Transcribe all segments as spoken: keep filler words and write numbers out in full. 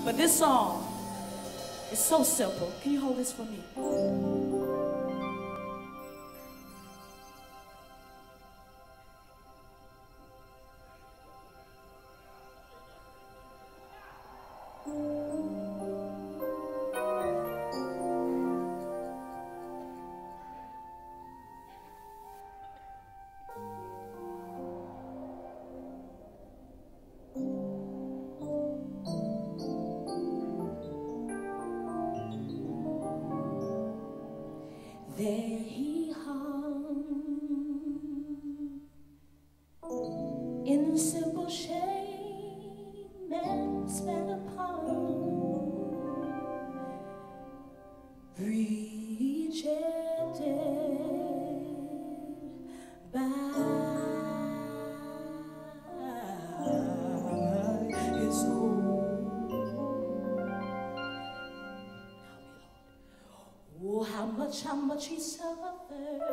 But this song is so simple. Can you hold this for me? There he hung in simple shame and spat upon, rejected by his own. Oh, how much, how much he suffered,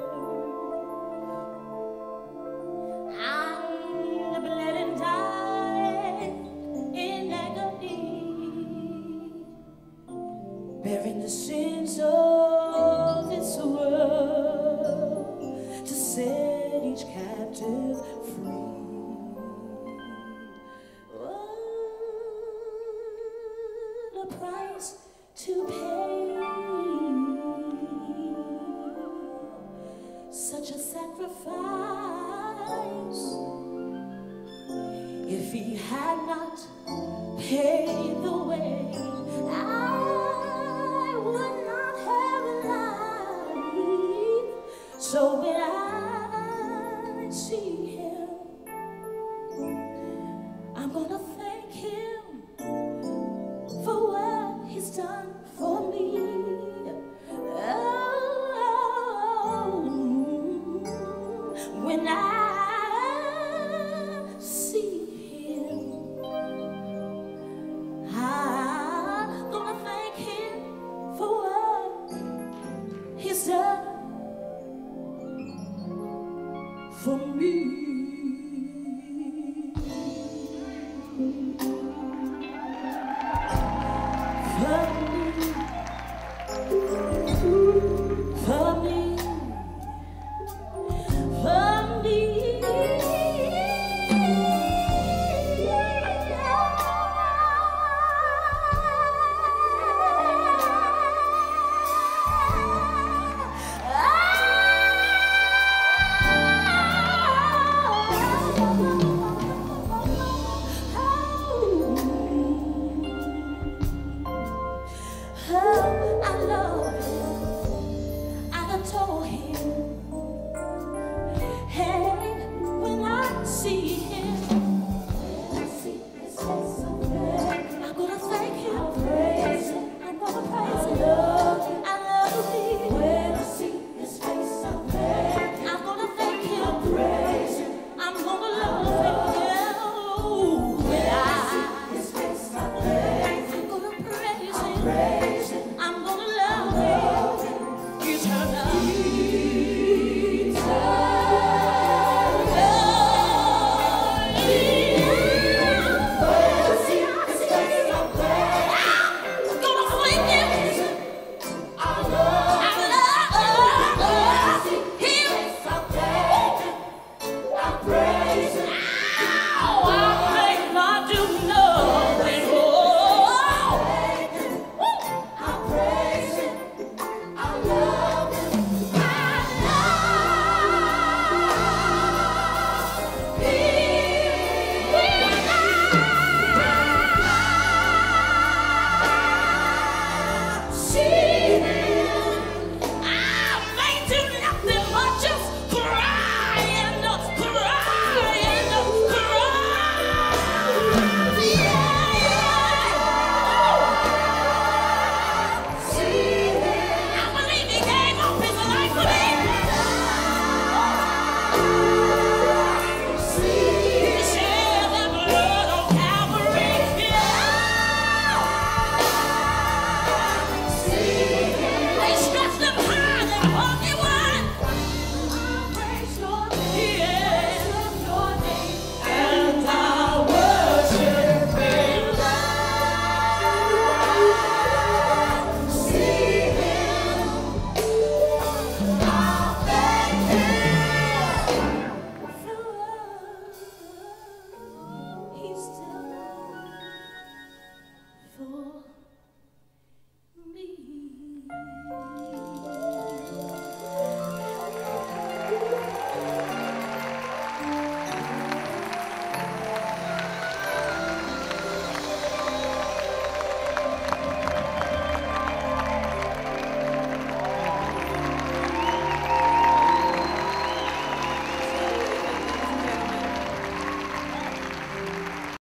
and bled and died in agony, bearing the sins of this world to set each captive free. What a price to pay. Such a sacrifice. If he had not paid,